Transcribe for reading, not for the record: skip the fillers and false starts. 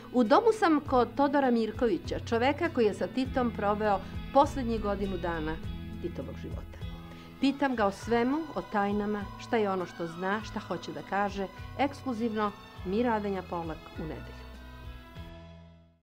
U domu sam kod Todora Mirkovića, čoveka koji je sa Titom proveo poslednjih godinu dana Titovog života. Pitam ga o svemu, o tajnama, šta je ono što zna, šta hoće da kaže, ekskluzivno Mira Adenja Polak u nedelju.